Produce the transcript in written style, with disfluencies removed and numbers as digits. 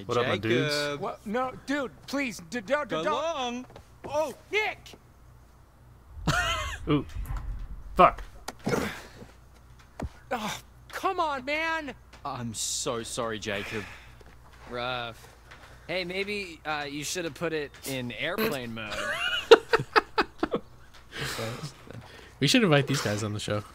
What up, my dudes? Jacob. What? No, dude, please, don't. Go long. Oh, Nick! Ooh. Fuck. Oh, come on, man! I'm so sorry, Jacob. Rough. Hey, maybe you should have put it in airplane mode. We should invite these guys on the show.